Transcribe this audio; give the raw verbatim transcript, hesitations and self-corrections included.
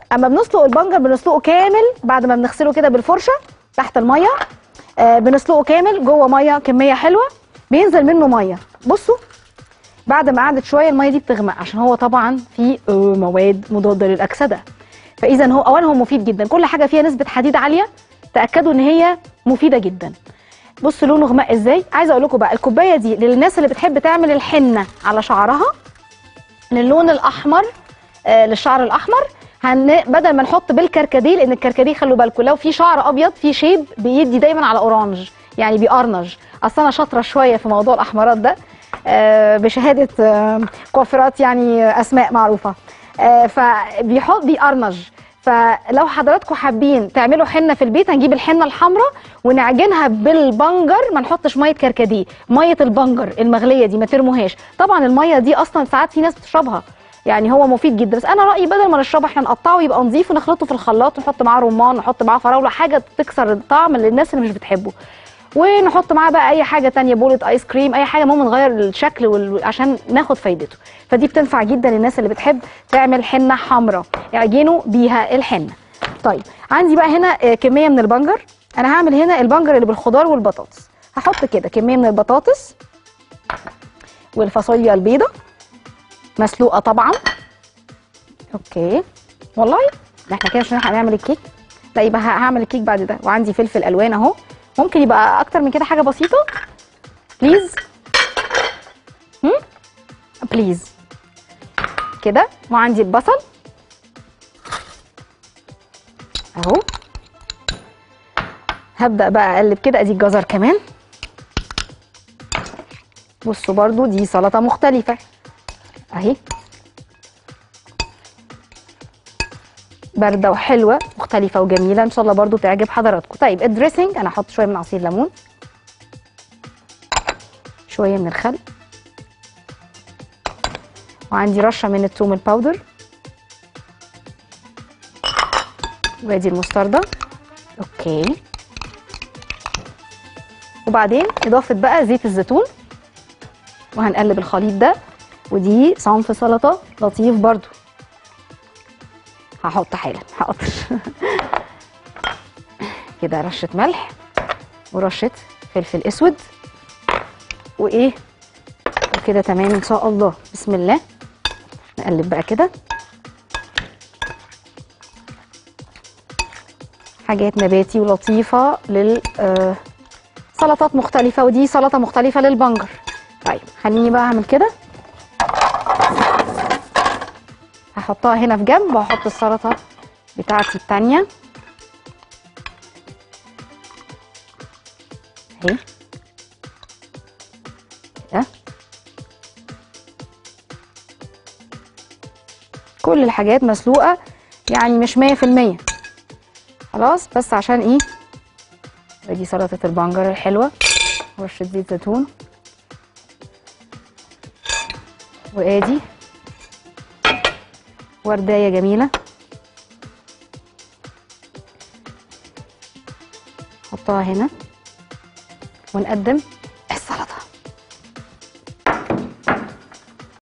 اما بنسلق البنجر بنسلقه كامل بعد ما بنغسله كده بالفرشه تحت الميه. آه بنسلقه كامل جوه ميه كميه حلوه، بينزل منه ميه. بصوا بعد ما قعدت شويه الميه دي بتغمق عشان هو طبعا فيه مواد مضاده للاكسده. فاذا هو اولا هو مفيد جدا، كل حاجه فيها نسبه حديد عاليه تاكدوا ان هي مفيده جدا. بصوا لونه غمق ازاي. عايزه اقول لكم بقى الكوبايه دي للناس اللي بتحب تعمل الحنه على شعرها للون الاحمر، آه للشعر الاحمر. هن بدل ما نحط بالكركديه، لان الكركديه خلوا بالكم لو في شعر ابيض في شيب بيدي دايما على اورانج، يعني بيقرنج. اصل انا شاطره شويه في موضوع الاحمرات ده آه بشهاده آه كوافيرات يعني اسماء معروفه، آه فبيحط بيقرنج. فلو حضراتكم حابين تعملوا حنه في البيت هنجيب الحنه الحمراء ونعجنها بالبنجر، ما نحطش ميه كركديه، ميه البنجر المغليه دي ما ترموهاش. طبعا الميه دي اصلا ساعات في ناس بتشربها، يعني هو مفيد جدا، بس انا رايي بدل ما نشربه احنا نقطعه يبقى نظيف ونخلطه في الخلاط ونحط معاه رمان ونحط معاه فراوله، حاجه تكسر الطعم للناس اللي مش بتحبه، ونحط معاه بقى اي حاجه تانية، بولة ايس كريم، اي حاجه المهم نغير الشكل وال... عشان ناخد فايدته. فدي بتنفع جدا للناس اللي بتحب تعمل حنه حمراء، اعجنوا بيها الحنه. طيب عندي بقى هنا كميه من البنجر. انا هعمل هنا البنجر اللي بالخضار والبطاطس. هحط كده كميه من البطاطس والفاصوليا البيضاء مسلوقه طبعا. اوكي والله ده احنا كده مش هنلحق نعمل الكيك. لا يبقى هعمل الكيك بعد ده. وعندي فلفل الوان اهو، ممكن يبقى اكتر من كده حاجه بسيطه بليز. هم بليز كده. وعندي البصل اهو. هبدا بقى اقلب كده. ادي الجزر كمان. بصوا برضو دي سلطه مختلفه اهي، بارده وحلوه مختلفه وجميله، ان شاء الله برضو تعجب حضراتكم. طيب الدريسنج انا هحط شويه من عصير ليمون، شويه من الخل، وعندي رشه من الثوم الباودر، وادي المستردة. اوكي. وبعدين اضافه بقى زيت الزيتون، وهنقلب الخليط ده. ودي صنف سلطه لطيف برضو. هحط حالا حاضر كده رشه ملح ورشه فلفل اسود وايه وكده تمام ان شاء الله. بسم الله. نقلب بقى كده. حاجات نباتي ولطيفه لل آه سلطات مختلفه، ودي سلطه مختلفه للبنجر. طيب خليني بقى اعمل كده. هحطها هنا في جنب وهحط السلطه بتاعتي التانيه اهي كده. كل الحاجات مسلوقه يعني مش مية في المية خلاص، بس عشان ايه. ادي سلطه البنجر الحلوه، ورشه زيت زيتون، وادي وردايه جميله نحطها هنا ونقدم